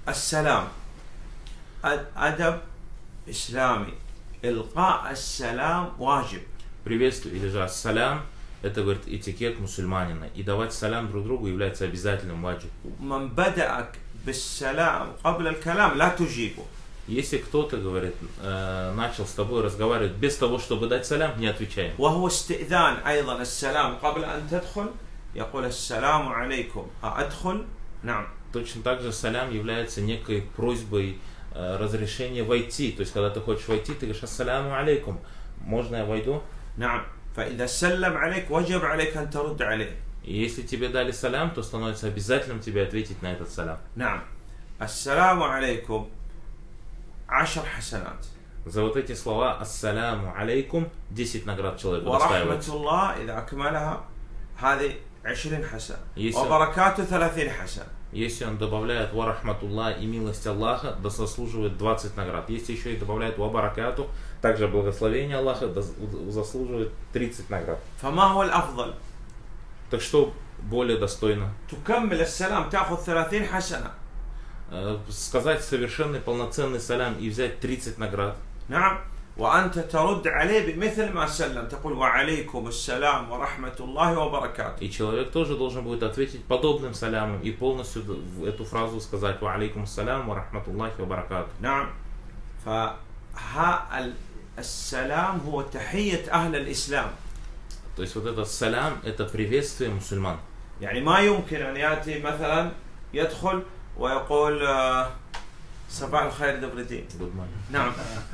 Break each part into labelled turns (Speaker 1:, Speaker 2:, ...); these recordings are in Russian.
Speaker 1: السلام أدب إسلامي. إلقاء السلام واجب.
Speaker 2: Приветствие или же ассалям — это, говорит, этикет мусульманина. И давать салям друг другу является обязательным ваджиб.
Speaker 1: من بدأك بالسلام قبل الكلام لا تجيبه.
Speaker 2: Если кто-то, говорит, начал с тобой разговаривать без того, чтобы дать салям, не отвечай.
Speaker 1: وهو استئذان أيضا السلام قبل أن تدخل يقول السلام عليكم أدخل. نعم.
Speaker 2: Точно так же салям является некой просьбой разрешения войти. То есть, когда ты хочешь войти, ты говоришь ассаляму алейкум. Можно я войду?
Speaker 1: نعم. فإذا سلم عليك وجب عليك أن ترد عليه.
Speaker 2: И если тебе дали салям, то становится обязательным тебе ответить на этот салям.
Speaker 1: نعم. السلام عليكم 10 حسنات.
Speaker 2: За вот эти слова ассаляму алейкум 10 наград человеку
Speaker 1: ورحمة
Speaker 2: доставляется.
Speaker 1: الله إذا أكملها هذه 20 حسنة.
Speaker 2: Если-
Speaker 1: وبركاته 30 حسنة.
Speaker 2: Если он добавляет ва рахматулла и милость Аллаха, да заслуживает 20 наград. Если еще и добавляет ва баракату, также благословение Аллаха, заслуживает 30 наград.
Speaker 1: فما هو الأفضل؟
Speaker 2: Так что более достойно?
Speaker 1: تكمل السلام تأخذ 30 حسنة.
Speaker 2: Сказать совершенный полноценный салям и взять 30 наград.
Speaker 1: نعم. وأنت ترد عليه بمثل ما سلم تقول وعليكم السلام ورحمة الله وبركاته.
Speaker 2: И человек тоже должен будет ответить подобным салямом и полностью эту фразу сказать ва алейкум ассалям ва рахматуллахи ва баракату.
Speaker 1: نعم. السلام هو تحية أهل الإسلام.
Speaker 2: То есть вот этот салям — это приветствие мусульман.
Speaker 1: يعني ما يمكن أن يأتي مثلا يدخل ويقول صباح الخير добрый день.
Speaker 2: Good morning.
Speaker 1: نعم.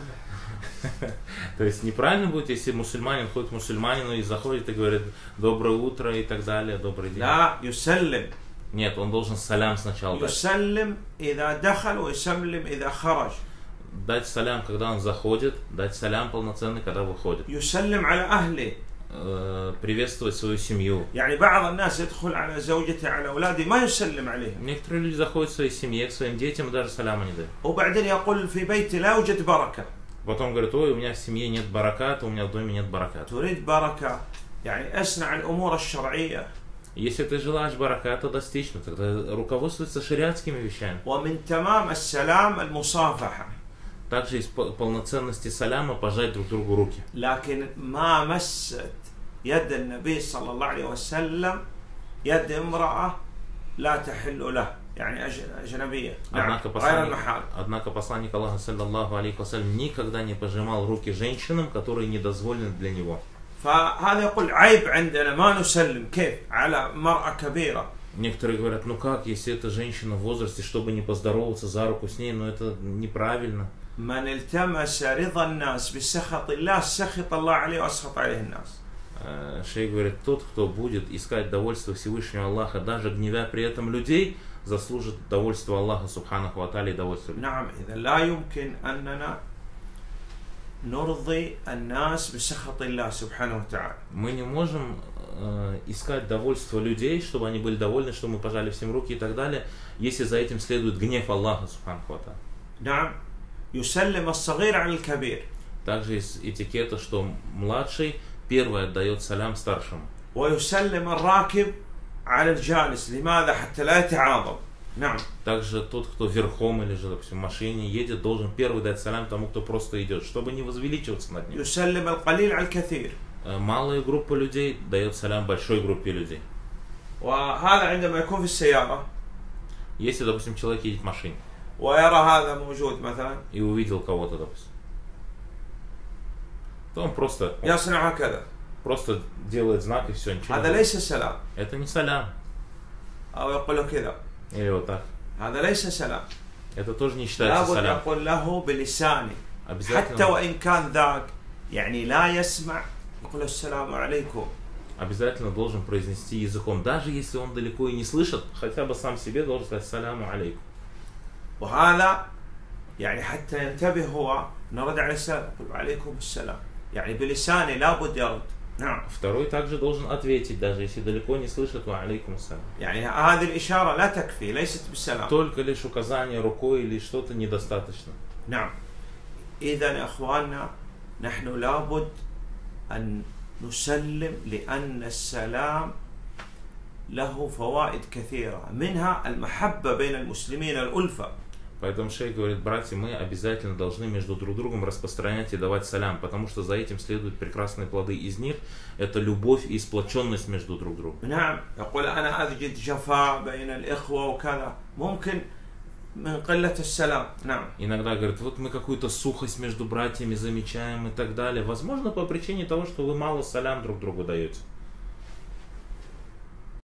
Speaker 2: То есть неправильно будет, если мусульманин ходит к мусульманину и заходит и говорит доброе утро и так далее, добрый день.
Speaker 1: لا يسلم.
Speaker 2: Нет, он должен салям сначала дать.
Speaker 1: يسلم إذا دخل ويسلم إذا خرج.
Speaker 2: Дать салям, когда он заходит, дать салям полноценный, когда выходит.
Speaker 1: يسلم على أهله.
Speaker 2: Приветствовать свою семью.
Speaker 1: يعني بعض الناس يدخل على زوجته على أولاده ما يسلم عليهم.
Speaker 2: Некоторые люди заходят в своей семье, к своим детям и даже саляма не дают.
Speaker 1: وبعدين يقول في بيتي لا يوجد بركة.
Speaker 2: Потом говорят, ой, у меня в семье нет бараката, у меня в доме нет бараката.
Speaker 1: تريد بركة يعني أصنع الأمور الشرعية.
Speaker 2: Если ты желаешь бараката достичь, тогда руководствуйся шариатскими вещами.
Speaker 1: ومن تمام السلام المصافحة.
Speaker 2: Также из полноценности саляма пожать друг другу руки.
Speaker 1: لكن ما مست يد النبي صلى الله عليه وسلم يد امرأة لا تحل له يعني أجنبية. نعم. غير المحال.
Speaker 2: Однако посланник Аллаха, саллаллаху алейхи вассалям, никогда не пожимал руки женщинам, которые не дозволены для него.
Speaker 1: فهذا يقول عيب عندنا ما نسلم كيف على مرأة كبيرة.
Speaker 2: Некоторые говорят, ну как, если это женщина в возрасте, чтобы не поздороваться за руку с ней, но это неправильно.
Speaker 1: من التمس رضا الناس بسخط الله سخط الله عليه واسخط عليه الناس.
Speaker 2: Шейх говорит, тот, кто будет искать довольство Всевышнего Аллаха, даже гневя при этом людей, заслужит довольство Аллаха субханаху ва тааля и довольство.
Speaker 1: نعم. إذا لا يمكن أننا نرضي الناس بسخط الله سبحانه وتعالى.
Speaker 2: Мы не можем искать довольство людей, чтобы они были довольны, что мы пожали всем руки и так далее, если за этим следует гнев Аллаха субханаху ва тааля.
Speaker 1: نعم. يسلم الصغير على الكبير.
Speaker 2: Также из этикета, что младший первый отдает салям старшему.
Speaker 1: ويسلم الراكب على الجالس. لماذا؟ حتى لا يتعاظم. نعم.
Speaker 2: Также тот, кто верхом или же, допустим, в машине едет, должен первый дать салям тому, кто просто идет, чтобы не возвеличиваться над ним.
Speaker 1: يسلم القليل على الكثير.
Speaker 2: Малая группа людей дает салям большой группе людей.
Speaker 1: وهذا عندما يكون في السيارة.
Speaker 2: Если, допустим, человек едет в машине
Speaker 1: ويرى هذا موجود مثلا.
Speaker 2: и увидел кого-то, допустим, то он просто
Speaker 1: يصنع هكذا.
Speaker 2: делает знак и все, ничего
Speaker 1: هذا
Speaker 2: не
Speaker 1: ليس سلام.
Speaker 2: Это не салям.
Speaker 1: أو يقول له كذا.
Speaker 2: Или вот так.
Speaker 1: هذا ليس سلام.
Speaker 2: Это тоже не считается
Speaker 1: لابد
Speaker 2: салям.
Speaker 1: يقول له بلسانه. حتى
Speaker 2: Обязательно,
Speaker 1: وإن كان ذاك يعني لا يسمع يقول السلام عليكم.
Speaker 2: обязательно должен произнести языком. Даже если он далеко и не слышит, хотя бы сам себе должен сказать саляму алейкум.
Speaker 1: وهذا يعني حتى ينتبه هو نرد عليه السلام يقول وعليكم السلام. يعني بلسانه لابد يرد. نعم.
Speaker 2: Второй также должен ответить, даже если далеко не слышит ва алейкум ассалям.
Speaker 1: يعني هذه الإشارة لا تكفي ليست بالسلام.
Speaker 2: Только лишь указание рукой или что-то недостаточно.
Speaker 1: نعم. إذا يا أخواننا نحن لابد أن نسلم لأن السلام له فوائد كثيرة منها المحبة بين المسلمين الألفة.
Speaker 2: Поэтому шейх говорит: братья, мы обязательно должны между друг другом распространять и давать салям, потому что за этим следуют прекрасные плоды. Из них это любовь и сплоченность между друг другом. Иногда говорит: вот мы какую-то сухость между братьями замечаем и так далее. Возможно, по причине того, что вы мало салям друг другу даете.